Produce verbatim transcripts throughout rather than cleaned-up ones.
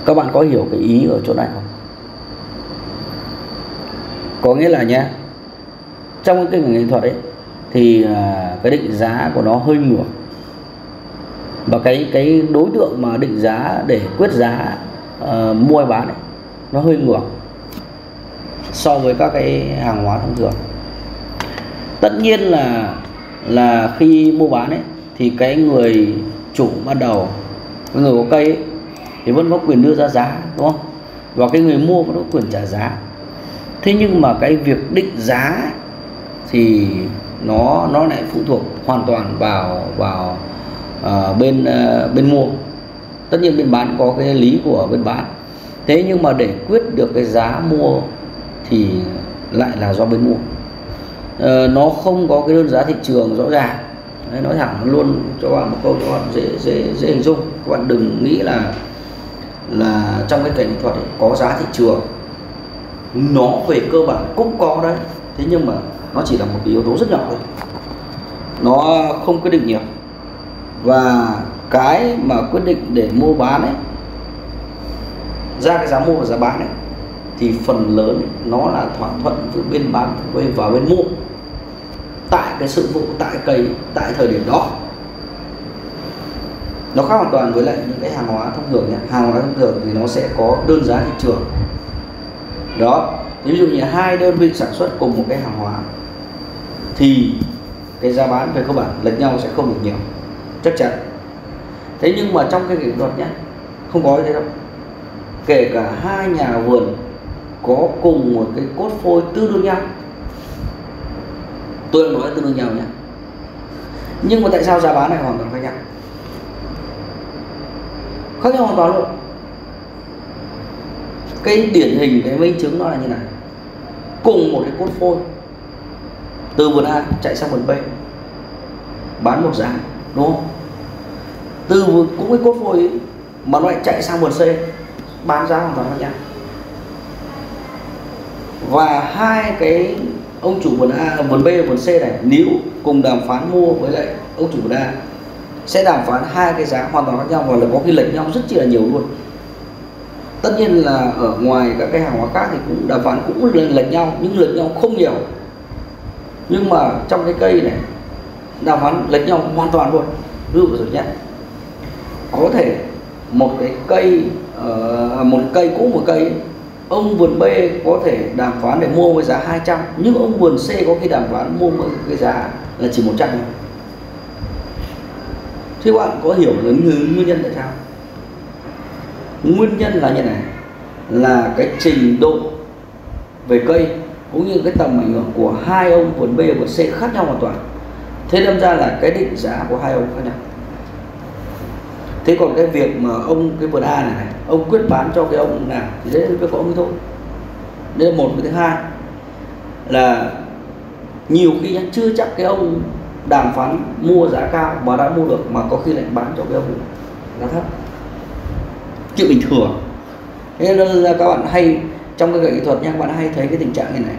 Các bạn có hiểu cái ý ở chỗ này không? Có nghĩa là nhé, trong cái ngành nghệ thuật ấy thì cái định giá của nó hơi ngược, và cái cái đối tượng mà định giá để quyết giá uh, mua hay bán ấy, nó hơi ngược so với các cái hàng hóa thông thường. Tất nhiên là là khi mua bán ấy thì cái người chủ ban đầu, cái người có cây ấy, thì vẫn có quyền đưa ra giá, đúng không? Và cái người mua vẫn có quyền trả giá. Thế nhưng mà cái việc định giá thì nó nó lại phụ thuộc hoàn toàn vào vào uh, bên uh, bên mua. Tất nhiên bên bán có cái lý của bên bán. Thế nhưng mà để quyết được cái giá mua thì lại là do bên mua. Uh, nó không có cái đơn giá thị trường rõ ràng. Đấy, nói thẳng luôn cho bạn một câu cho bạn dễ dễ dễ hình dung. Các bạn đừng nghĩ là là trong cái ngành nghệ thuật ấy, có giá thị trường, nó về cơ bản cũng có đấy, thế nhưng mà nó chỉ là một cái yếu tố rất nhỏ thôi, nó không quyết định nhiều. Và cái mà quyết định để mua bán ấy, ra cái giá mua và giá bán ấy, thì phần lớn ấy, nó là thỏa thuận với bên bán và bên mua tại cái sự vụ, tại cây, tại thời điểm đó. Nó khác hoàn toàn với lại những cái hàng hóa thông thường nhé. Hàng hóa thông thường thì nó sẽ có đơn giá thị trường đó. Ví dụ như hai đơn vị sản xuất cùng một cái hàng hóa thì cái giá bán về cơ bản lệch nhau sẽ không được nhiều, chắc chắn. Thế nhưng mà trong cái nghệ thuật nhé, không có như thế đâu. Kể cả hai nhà vườn có cùng một cái cốt phôi tương đương nhau, tôi nói tương đương nhau nhé, nhưng mà tại sao giá bán này hoàn toàn khác nhau? Khác nhau hoàn toàn luôn. Cái điển hình, cái minh chứng nó là như này. Cùng một cái cốt phôi, từ vườn A chạy sang vườn B bán một giá, đúng không? Từ cũng cái cốt phôi ấy, mà nó lại chạy sang vườn C bán giá hoàn toàn khác nhau. Và hai cái ông chủ vườn A, vườn B, vườn C này nếu cùng đàm phán mua với lại ông chủ vườn A, sẽ đàm phán hai cái giá hoàn toàn khác nhau, và là có cái lệch nhau rất chi là nhiều luôn. Tất nhiên là ở ngoài các cái hàng hóa khác thì cũng đàm phán cũng lệch nhau, nhưng lệch nhau không nhiều. Nhưng mà trong cái cây này đàm phán lệch nhau hoàn toàn luôn. Ví dụ rồi nhé, có thể một cái cây uh, một cây cũ một cây, ông vườn B có thể đàm phán để mua với giá hai trăm, nhưng ông vườn C có khi đàm phán mua với cái giá là chỉ một trăm. Thế bạn có hiểu là nguyên nhân tại sao? Nguyên nhân là như này, là cái trình độ về cây cũng như cái tầm ảnh hưởng của hai ông vườn B và vườn C khác nhau hoàn toàn. Thế đâm ra là cái định giá của hai ông khác nhau. Thế còn cái việc mà ông cái vườn A này, này ông quyết bán cho cái ông nào thì đấy là việc của ông ấy thôi. Đây là một. Cái thứ hai là nhiều khi nhá, chưa chắc cái ông đàm phán mua giá cao mà đã mua được, mà có khi lại bán cho cái ông giá thấp, chuyện bình thường. Thế nên là các bạn hay trong cái nghệ thuật nha, các bạn hay thấy cái tình trạng như này.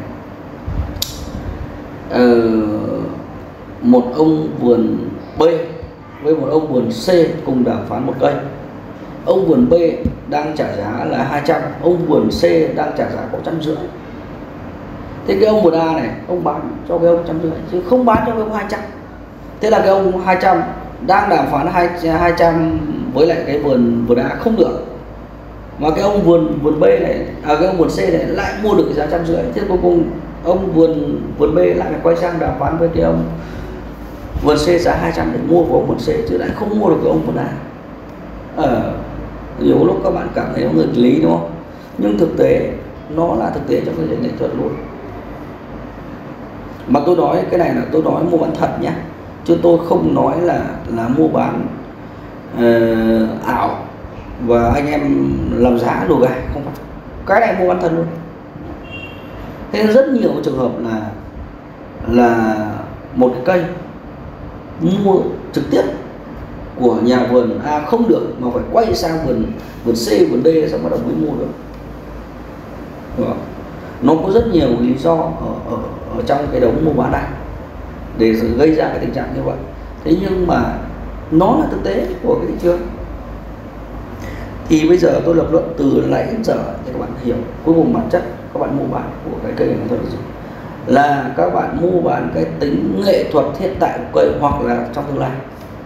Ờ, một ông vườn B với một ông vườn C cùng đàm phán một cây. Ông vườn B đang trả giá là hai trăm, ông vườn C đang trả giá có trăm rưỡi. Thế cái ông vườn A này, ông bán cho cái ông trăm rưỡi chứ không bán cho cái ông hai trăm. Thế là cái ông hai trăm đang đàm phán hai trăm với lại cái vườn vườn A không được, mà cái ông vườn vườn B này, à cái ông vườn C này lại mua được cái giá trăm rưỡi. Thế cuối cùng ông vườn vườn B lại phải quay sang đàm phán với cái ông vườn C giá hai trăm để mua của ông vườn C, chứ lại không mua được cái ông vườn A. Ờ, nhiều lúc các bạn cảm thấy nó nghịch lý, đúng không? Nhưng thực tế nó là thực tế trong cái nghệ thuật luôn. Mà tôi nói cái này là tôi nói mua bán thật nhé, chứ tôi không nói là là mua bán uh, ảo và anh em làm giá đồ gà, không phải. Cái này mua bán thật luôn. Thế nên rất nhiều trường hợp là là một cái cây mua trực tiếp của nhà vườn A không được, mà phải quay sang vườn vườn C, vườn D xong bắt đầu mới mua được. Đó. Nó có rất nhiều lý do ở, ở, ở trong cái đống mua bán này để gây ra cái tình trạng như vậy. Thế nhưng mà nó là thực tế của cái thị trường. Thì bây giờ tôi lập luận từ nãy đến giờ thì các bạn hiểu cuối cùng bản chất các bạn mua bán của cái cây nghệ thuật là gì? Là các bạn mua bán cái tính nghệ thuật hiện tại của cây hoặc là trong tương lai.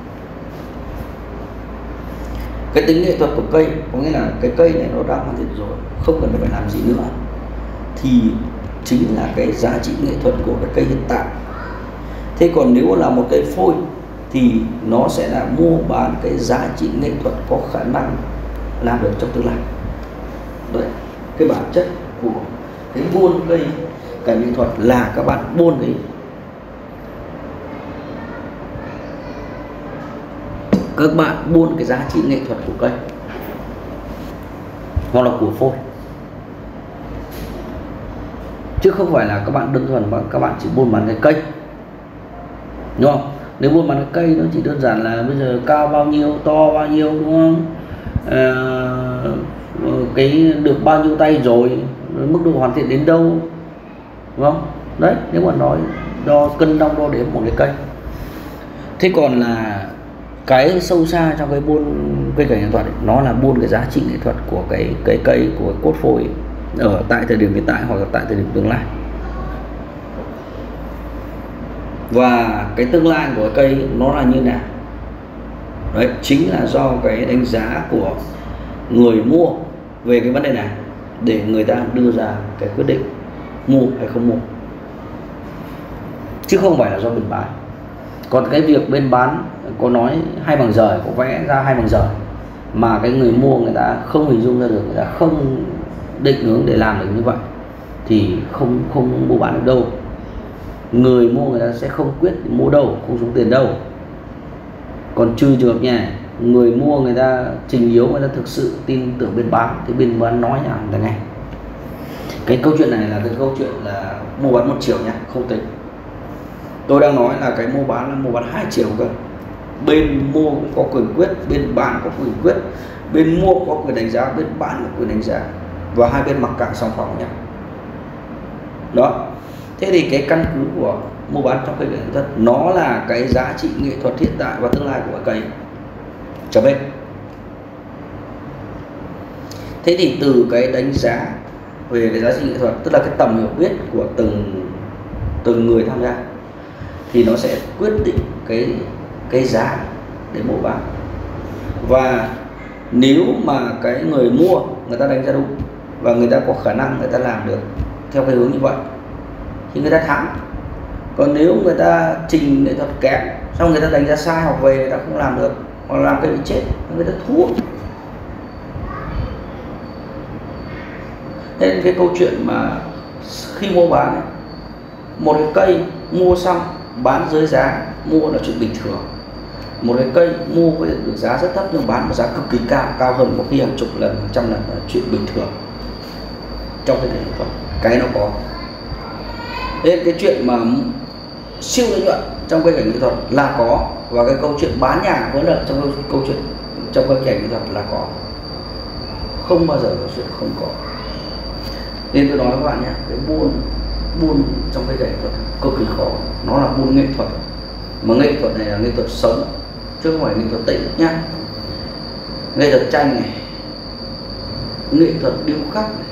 Cái tính nghệ thuật của cây có nghĩa là cái cây này nó đang hoàn thiện rồi, không cần phải làm gì nữa, thì chính là cái giá trị nghệ thuật của cái cây hiện tại. Thế còn nếu là một cây phôi thì nó sẽ là mua bán cái giá trị nghệ thuật có khả năng làm được trong tương lai. Đấy, cái bản chất của cái buôn cây cảnh nghệ thuật là các bạn buôn cái các bạn buôn cái giá trị nghệ thuật của cây hoặc là của phôi, chứ không phải là các bạn đơn thuần mà các bạn chỉ buôn bán cái cây, đúng không? Nếu buôn bán cái cây nó chỉ đơn giản là bây giờ cao bao nhiêu, to bao nhiêu, đúng không? À, cái được bao nhiêu tay rồi, mức độ hoàn thiện đến đâu, đúng không? Đấy, nếu mà nói đo cân đong đo đếm một cái cây. Thế còn là cái sâu xa trong cái buôn cây cảnh nghệ thuật ấy, nó là buôn cái giá trị nghệ thuật của cái cái cây, của cái cốt phôi ở tại thời điểm hiện tại hoặc là tại thời điểm tương lai. Và cái tương lai của cái cây nó là như nào? Đấy, chính là do cái đánh giá của người mua về cái vấn đề này để người ta đưa ra cái quyết định mua hay không mua, chứ không phải là do bên bán. Còn cái việc bên bán có nói hai bằng rời, có vẽ ra hai bằng rời mà cái người mua người ta không hình dung ra được, người ta không định hướng để làm được như vậy thì không không mua bán được đâu. Người mua người ta sẽ không quyết mua đâu, không xuống tiền đâu. Còn trừ trường hợp nha, người mua người ta trình yếu, người ta thực sự tin tưởng bên bán thì bên bán nói nhà người ta nghe. Cái câu chuyện này là cái câu chuyện là mua bán một chiều nhá, không tính. Tôi đang nói là cái mua bán là mua bán hai chiều cơ. Bên mua cũng có quyền quyết, bên bán có quyền quyết, bên mua có quyền đánh giá, bên bán có quyền đánh giá, và hai bên mặc cả song phẳng nhá. Đó. Thế thì cái căn cứ của mua bán trong cây cảnh nghệ thuật nó là cái giá trị nghệ thuật hiện tại và tương lai của cây trở bên. Thế thì từ cái đánh giá về cái giá trị nghệ thuật, tức là cái tầm hiểu biết của từng từng người tham gia, thì nó sẽ quyết định cái cái giá để mua bán. Và nếu mà cái người mua người ta đánh giá đúng và người ta có khả năng người ta làm được theo cái hướng như vậy thì người ta thắng. Còn nếu người ta trình nghệ thuật kém, xong người ta đánh giá sai hoặc về người ta không làm được hoặc làm cái bị chết, người ta thua. Nên cái câu chuyện mà khi mua bán ấy, một cái cây mua xong bán dưới giá mua là chuyện bình thường. Một cái cây mua với được giá rất thấp nhưng bán một giá cực kỳ cao, cao hơn có khi hàng chục lần, hàng trăm lần là chuyện bình thường trong cái nghệ thuật. Cái nó có. Nên cái chuyện mà siêu lợi nhuận trong cái cảnh nghệ thuật là có, và cái câu chuyện bán nhà với lợi trong câu, câu chuyện trong cái cảnh nghệ thuật là có, không bao giờ có chuyện không có. Nên tôi nói với các bạn nhé, cái buôn buôn trong cái cảnh nghệ thuật cực kỳ khó, nó là buôn nghệ thuật, mà nghệ thuật này là nghệ thuật sống chứ không phải nghệ thuật tĩnh nhá. Nghệ thuật tranh này, nghệ thuật điêu khắc này,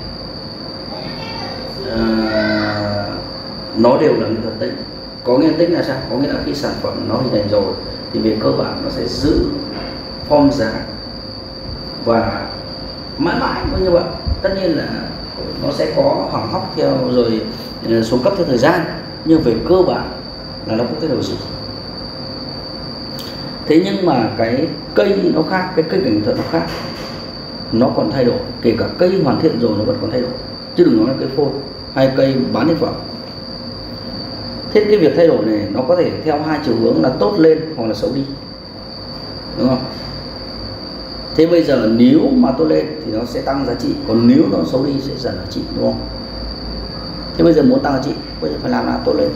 à, nó đều là nghệ thuật tĩnh. Có nghĩa tĩnh là sao? Có nghĩa là khi sản phẩm nó hình thành rồi thì về cơ bản nó sẽ giữ form dáng và mãi mãi nó như vậy. Tất nhiên là nó sẽ có hỏng hóc theo rồi xuống cấp theo thời gian, nhưng về cơ bản là nó không thay đổi gì. Thế nhưng mà cái cây nó khác, cái cây cảnh nghệ thuật nó khác, nó còn thay đổi. Kể cả cây hoàn thiện rồi nó vẫn còn thay đổi, chứ đừng nói là cây phôi hay cây bán thực phẩm. Thế cái việc thay đổi này nó có thể theo hai chiều hướng là tốt lên hoặc là xấu đi, đúng không? Thế bây giờ nếu mà tốt lên thì nó sẽ tăng giá trị, còn nếu nó xấu đi sẽ giảm giá trị, đúng không? Thế bây giờ muốn tăng giá trị, bây giờ phải làm nào tốt lên.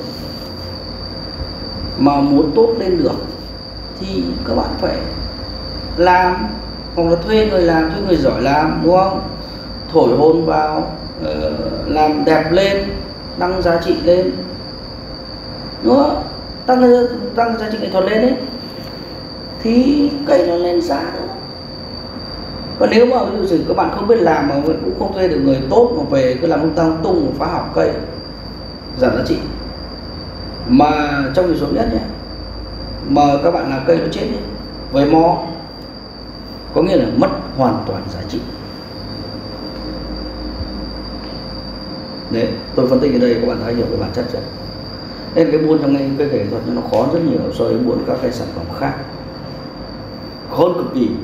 Mà muốn tốt lên được thì các bạn phải làm, hoặc là thuê người làm, thuê người giỏi làm, đúng không? Thổi hồn vào, làm đẹp lên, tăng giá trị lên, đúng không? Tăng, tăng giá trị nghệ thuật lên đấy thì cây nó lên giá thôi. Còn nếu mà ví dụ các bạn không biết làm mà cũng không thuê được người tốt mà về cứ làm lung tung tung phá hỏng cây, giảm giá trị, mà trong trường hợp nhất nhé, mà các bạn làm cây nó chết nhé, với mó có nghĩa là mất hoàn toàn giá trị. Đấy, tôi phân tích ở đây các bạn thấy hiểu cái bản chất rồi. Nên cái buôn trong cây nghệ thuật nó khó rất nhiều so với buôn các cái sản phẩm khác, khó hơn cực kỳ.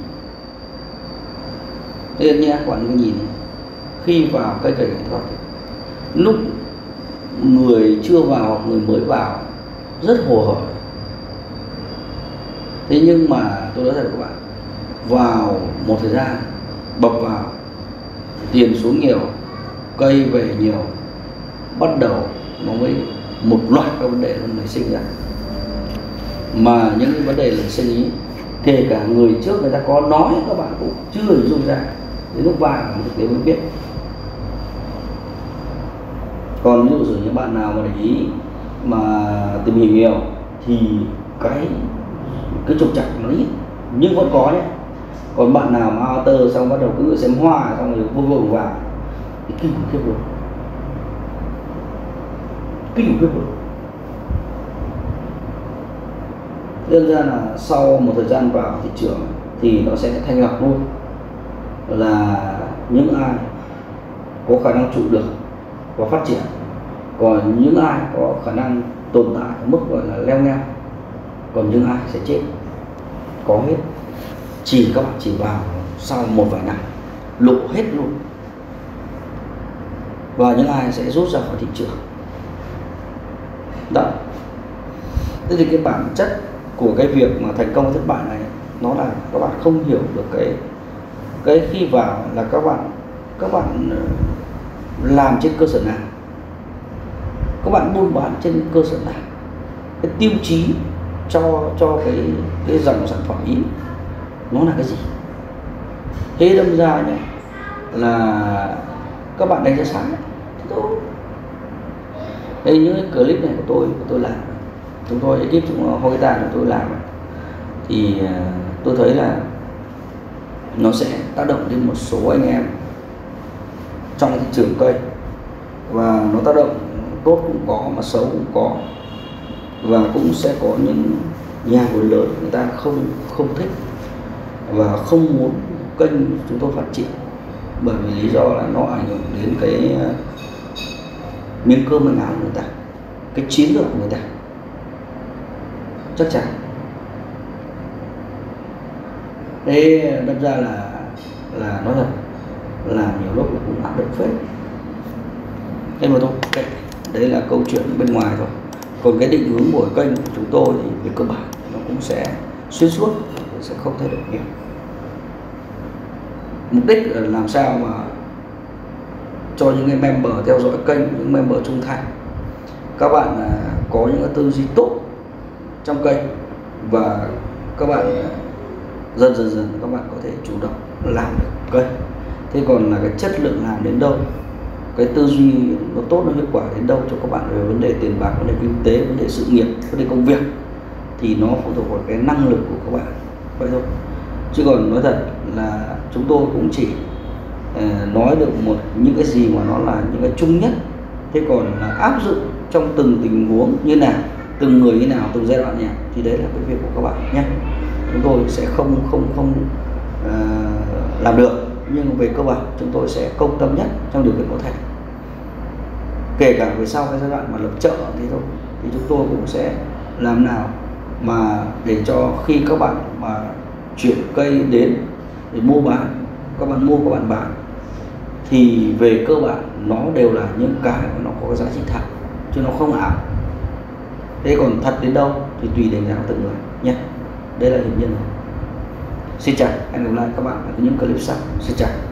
Nên nhé, các bạn cứ nhìn khi vào cây nghệ thuật, lúc người chưa vào hoặc người mới vào rất hồ hởi. Thế nhưng mà tôi nói thật các bạn, vào một thời gian bập vào, tiền xuống nhiều, cây về nhiều, bắt đầu nó mới một loạt các vấn đề nó nảy sinh ra. Mà những cái vấn đề nảy sinh ý, kể cả người trước người ta có nói các bạn cũng chưa hình dung ra, đến lúc vào thực tế mới biết. Còn ví dụ những bạn nào mà để ý mà tìm hiểu nhiều thì cái cái trục trặc nó ít nhưng vẫn có nhé. Còn bạn nào mà author xong bắt đầu cứ xem hoa xong rồi vô vượng vào thì kinh khủng khiếp luôn, kinh khủng khiếp luôn. Đơn ra là sau một thời gian vào thị trường thì nó sẽ thanh lọc luôn là những ai có khả năng trụ được và phát triển, còn những ai có khả năng tồn tại ở mức gọi là leo ngang, còn những ai sẽ chết. Có hết, chỉ các bạn chỉ vào sau một vài năm lộ hết luôn, và những ai sẽ rút ra khỏi thị trường đó. Thế thì cái bản chất của cái việc mà thành công thất bại này nó là các bạn không hiểu được cái cái khi vào là các bạn các bạn làm trên cơ sở nào, các bạn buôn bán trên cơ sở nào, cái tiêu chí cho cho cái cái dòng sản phẩm ý nó là cái gì. Thế đâm ra nhé là các bạn đánh giá sai. Đây những cái clip này của tôi của tôi làm, chúng tôi ekip chúng Hogetan của tôi làm thì tôi thấy là nó sẽ tác động đến một số anh em trong thị trường cây, và nó tác động tốt cũng có mà xấu cũng có, và cũng sẽ có những nhà vốn lớn người ta không không thích và không muốn kênh chúng tôi phát triển, bởi vì lý do là nó ảnh hưởng đến cái miếng cơm manh áo của người ta, cái chiến lược của người ta. Chắc chắn thế đâm ra là là nói thật là nhiều lúc là cũng áp lực phết. Thế mà thôi, okay. Đấy là câu chuyện bên ngoài thôi. Còn cái định hướng của kênh của chúng tôi thì về cơ bản nó cũng sẽ xuyên suốt, sẽ không thay đổi nhiều. Mục đích là làm sao mà cho những cái member theo dõi kênh, những member trung thành, các bạn có những cái tư duy tốt trong kênh, và các bạn dần dần dần các bạn có thể chủ động làm được kênh. Thế còn là cái chất lượng làm đến đâu, cái tư duy nó tốt, nó hiệu quả đến đâu cho các bạn về vấn đề tiền bạc, vấn đề kinh tế, vấn đề sự nghiệp, vấn đề công việc, thì nó phụ thuộc vào cái năng lực của các bạn vậy thôi. Chứ còn nói thật là chúng tôi cũng chỉ uh, nói được một những cái gì mà nó là những cái chung nhất. Thế còn là áp dụng trong từng tình huống như nào, từng người như nào, từng giai đoạn như nào, thì đấy là cái việc của các bạn nhé. Chúng tôi sẽ không không không uh, làm được, nhưng về cơ bản chúng tôi sẽ công tâm nhất trong điều kiện có thể. Kể cả về sau cái giai đoạn mà lập chợ thì thôi, thì chúng tôi cũng sẽ làm nào mà để cho khi các bạn mà chuyển cây đến để mua bán, các bạn mua, các bạn bán, thì về cơ bản nó đều là những cái mà nó có giá trị thật, chứ nó không ảo. Thế còn thật đến đâu thì tùy đánh giá của từng người nhé. Đây là hiển nhiên. Xin chào, hẹn gặp lại các bạn ở những clip sau. Xin chào.